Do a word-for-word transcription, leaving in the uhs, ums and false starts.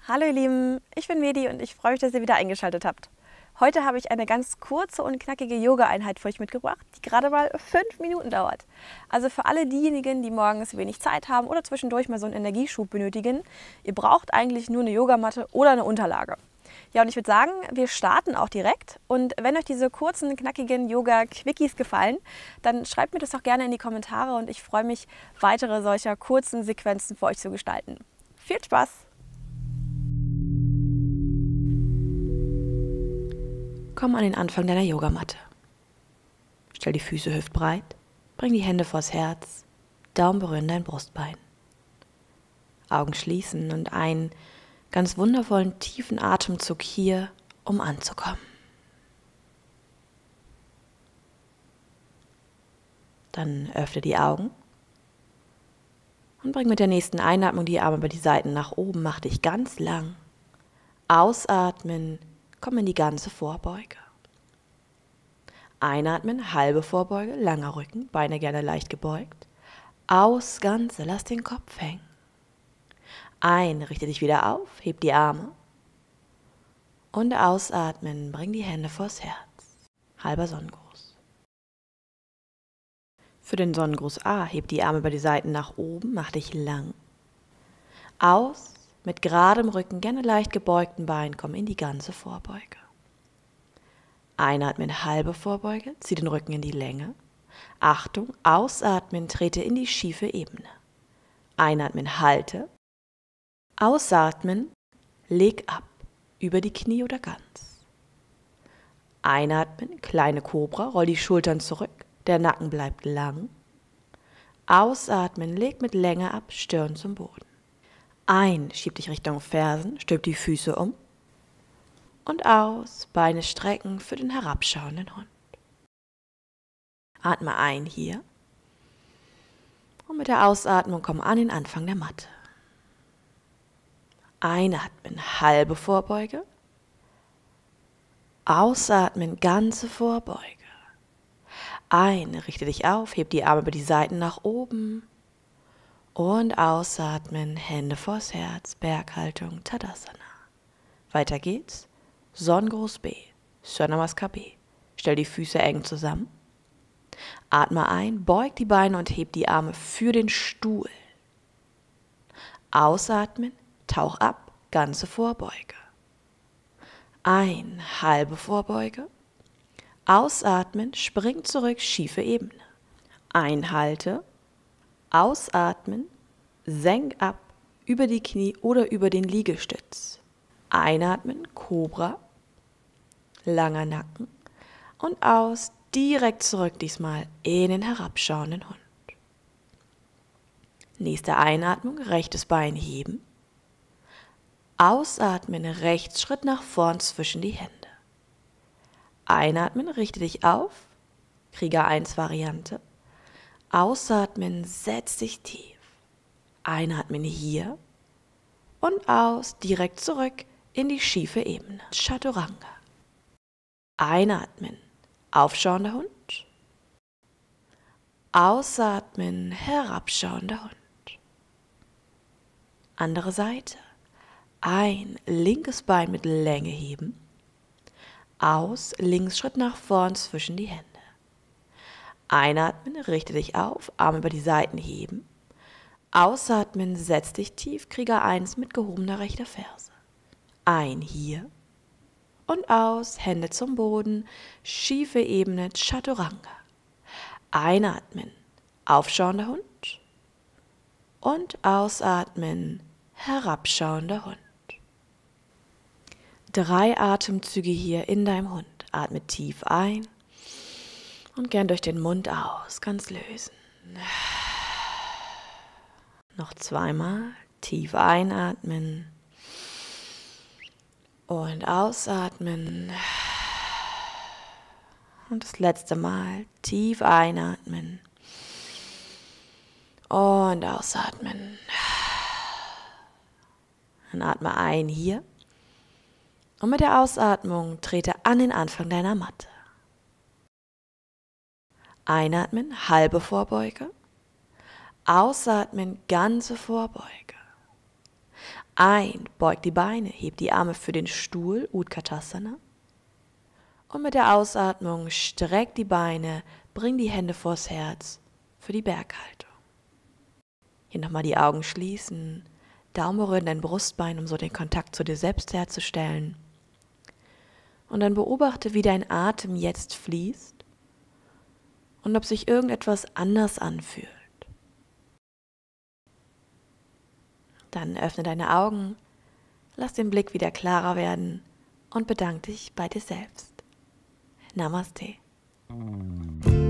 Hallo ihr Lieben, ich bin Medi und ich freue mich, dass ihr wieder eingeschaltet habt. Heute habe ich eine ganz kurze und knackige Yoga-Einheit für euch mitgebracht, die gerade mal fünf Minuten dauert. Also für alle diejenigen, die morgens wenig Zeit haben oder zwischendurch mal so einen Energieschub benötigen, ihr braucht eigentlich nur eine Yogamatte oder eine Unterlage. Ja, und ich würde sagen, wir starten auch direkt. Und wenn euch diese kurzen, knackigen Yoga-Quickies gefallen, dann schreibt mir das doch gerne in die Kommentare und ich freue mich, weitere solcher kurzen Sequenzen für euch zu gestalten. Viel Spaß! Komm an den Anfang deiner Yogamatte. Stell die Füße hüftbreit, bring die Hände vors Herz, Daumen berühren dein Brustbein. Augen schließen und einen ganz wundervollen tiefen Atemzug hier, um anzukommen. Dann öffne die Augen und bring mit der nächsten Einatmung die Arme über die Seiten nach oben, mach dich ganz lang. Ausatmen, komm in die ganze Vorbeuge. Einatmen, halbe Vorbeuge, langer Rücken, Beine gerne leicht gebeugt. Aus, Ganze, lass den Kopf hängen. Ein, richte dich wieder auf, heb die Arme. Und ausatmen, bring die Hände vors Herz. Halber Sonnengruß. Für den Sonnengruß A, heb die Arme über die Seiten nach oben, mach dich lang. Aus, mit geradem Rücken, gerne leicht gebeugten Beinen, komm in die ganze Vorbeuge. Einatmen, halbe Vorbeuge, zieh den Rücken in die Länge. Achtung, ausatmen, trete in die schiefe Ebene. Einatmen, halte. Ausatmen, leg ab, über die Knie oder ganz. Einatmen, kleine Kobra, roll die Schultern zurück, der Nacken bleibt lang. Ausatmen, leg mit Länge ab, Stirn zum Boden. Ein, schieb dich Richtung Fersen, stülp die Füße um. Und aus, Beine strecken für den herabschauenden Hund. Atme ein hier. Und mit der Ausatmung komm an den Anfang der Matte. Einatmen, halbe Vorbeuge. Ausatmen, ganze Vorbeuge. Ein, richte dich auf, heb die Arme über die Seiten nach oben. Und ausatmen, Hände vors Herz, Berghaltung, Tadasana. Weiter geht's. Sonnengruß B, Surya Namaskar B. Stell die Füße eng zusammen. Atme ein, beug die Beine und heb die Arme für den Stuhl. Ausatmen, tauch ab, ganze Vorbeuge. Ein, halbe Vorbeuge. Ausatmen, spring zurück, schiefe Ebene. Einhalte. Ausatmen, senk ab, über die Knie oder über den Liegestütz. Einatmen, Kobra, langer Nacken und aus, direkt zurück diesmal in den herabschauenden Hund. Nächste Einatmung, rechtes Bein heben. Ausatmen, rechts Schritt nach vorn zwischen die Hände. Einatmen, richte dich auf, Krieger eins Variante. Ausatmen, setz dich tief. Einatmen hier und aus, direkt zurück in die schiefe Ebene. Chaturanga. Einatmen, aufschauender Hund. Ausatmen, herabschauender Hund. Andere Seite. Ein, linkes Bein mit Länge heben. Aus, links Schritt nach vorn zwischen die Hände. Einatmen, richte dich auf, Arme über die Seiten heben. Ausatmen, setz dich tief, Krieger eins mit gehobener rechter Ferse. Ein hier und aus, Hände zum Boden, schiefe Ebene, Chaturanga. Einatmen, aufschauender Hund und ausatmen, herabschauender Hund. Drei Atemzüge hier in deinem Hund. Atme tief ein und gern durch den Mund aus, ganz lösen. Noch zweimal, tief einatmen und ausatmen. Und das letzte Mal, tief einatmen und ausatmen. Dann atme ein hier und mit der Ausatmung trete an den Anfang deiner Matte. Einatmen, halbe Vorbeuge. Ausatmen, ganze Vorbeuge. Ein, beug die Beine, heb die Arme für den Stuhl, Utkatasana. Und mit der Ausatmung streck die Beine, bring die Hände vors Herz für die Berghaltung. Hier nochmal die Augen schließen, Daumen berühren dein Brustbein, um so den Kontakt zu dir selbst herzustellen. Und dann beobachte, wie dein Atem jetzt fließt und ob sich irgendetwas anders anfühlt. Dann öffne deine Augen, lass den Blick wieder klarer werden und bedank dich bei dir selbst. Namaste.